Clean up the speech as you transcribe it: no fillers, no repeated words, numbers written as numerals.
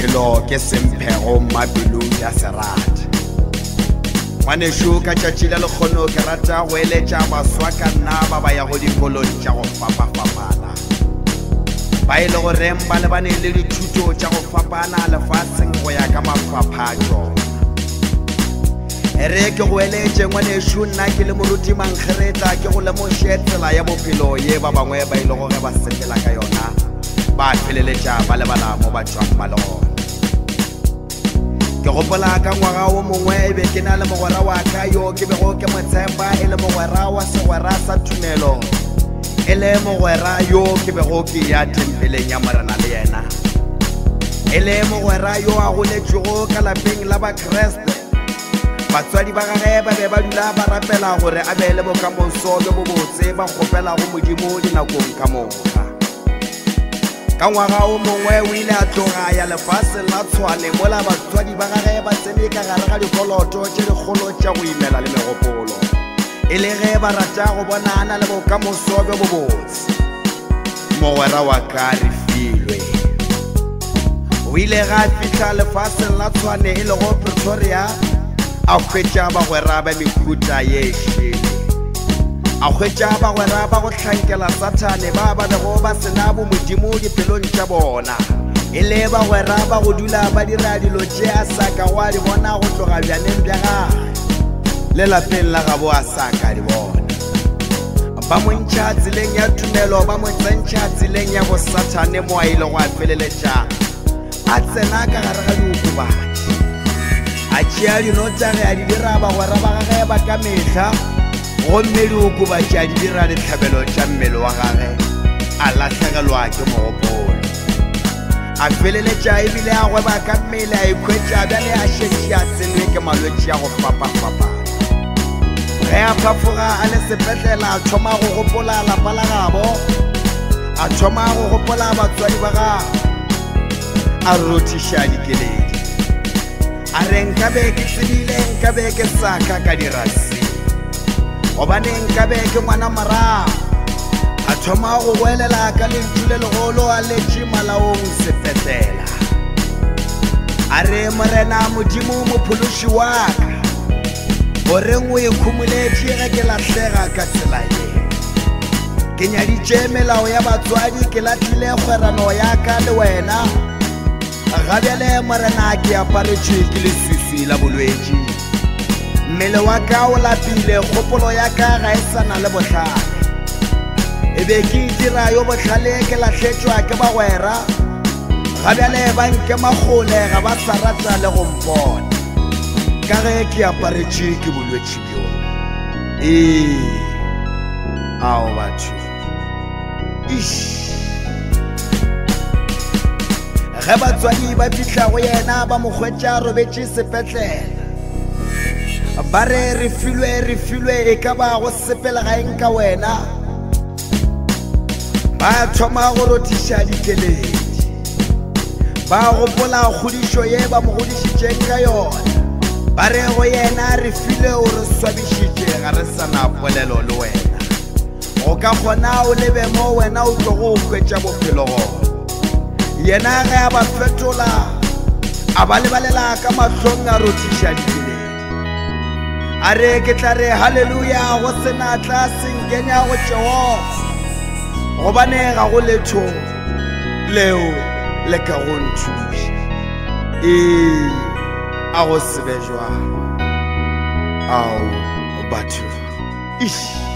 bophelo ke semphego mapelong ya serati. Ngwaneso ka tšatši la lekgono ke rata go eletša baswa ka nna ba ba ya go dikolong tša go fapafapana, ba e le goreng ba lebane le dithuto tša go fapana lefatsheng go ya ka mafaphatšo. Re ke go eletše ngwaneso, nna ke le moruti mankgeretla, ke go lemoše tsela ya bophelo ye ba bangwe ba ile gore ba sepela ka yona, ba feleletša ba lebala mo ba tšwang ba le gona. Ke gopola ka ngwaga o mongwe e be ke na le mogwera wa ka yo ke bego ke motshepa e le mogwera wa segwera sa Tumelo, e le mogwera yo ke bego ke ya tempeleng ya Morena le yena, e le mogwera yo a goletšego ka lapeng la bakreste. Batswadi ba gage ba be ba dula ba rapela gore a be le bokamoso bo botse, ba kgopela go Modimo dinakong ka moka. Ka ngwaga o mongwe o ile a tloga ya lefase la Tshwane mola batswadi ba gage ba tsene ka gare ga dikoloto tše dikgolo tša go imela le megopolo, e le ge ba rata go bonana le bokamoso bo botse. Mogwera wa ka Refilwe o ile ga fihla lefaseng la Tshwane e le go Pretoria, a hwetša bagwera ba mekhuta ye šele, a hwetša bagwera ba go hlankela Satane ba ba bego ba sena bo Modimo dipelong tša bona, e le bagwera ba go dula ba dira dilo tše a sa ka wa di bona go tloga bjaneng bja gage le lapeng la gabo a sa ka di bona. Ba mo ntšha tseleng ya Tumelo, ba mo tsentšha tseleng ya bo Satane mo a ile go a feleletša a tsena ka gare ga diokobatši, a tšea dinotšage a di dira bagwera ba gage ba ka mehla, gomme diokobatši a di dira ditlhabelo tša mmele wa gage, a lahlegelwa ke mogopolo, a feleletša ebile a gweba ka mmele, a ikhwetša bjale a šetše a tsenwe ke malwetši ya go fapafapana. Ge a phafoga a le sepetlela a thoma go gopola lapa la gabo, a thoma go gopola batswadi ba gabo, a rothiša dikeledi, a re nkabe ke tsebile, nkabe ke saka ka dirasi, gobane nkabe ke ngwana morago. A thoma go boelela ka lentswe le legolo a letše malaong sepetlela, a re Morena Modimo mophološi wa ka, goreng o ikhumoletše ge ke lahlega ka tsela ye? Ke nyaditše melao ya batswadi, ke lahlile kgwerano ya ka le wena, gabjale Morena ke aparetšwe ke leswiswi la bolwetši, mmele wa ka o lapile, kgopolo ya ka ga e sana le bohlale, e be ke dira yo bohlale ke lahletšwa ke bagwera, gabjale ba nke makgole ga ba sa rata le go mpona, ka ge ke aparetšwe ke bolwetši bjo. Ao batho ge batswadi ba fihla go yena ba mo hwetša robetše sepetlele, ba re Refilwe e ka ba go sepela gaeng ka wena, ba thoma go rothiša dikeledi, ba gopola kgodišo ye ba mo godišitšeng ka yona, ba re go yena Refilwe o re swabišitše ga re sana polelo le wena, go ka kgona o lebe mo wena o tlo go hwetša bophelo gona. Yena ge a ba fetola a ba lebalela ka mahlong a rothiša dikeledi, a re ke tla re halleluja go sena tla senkenya go Jehova, gobane ga go letho leo le ka go nthuša. A go sebe jwang ao batho.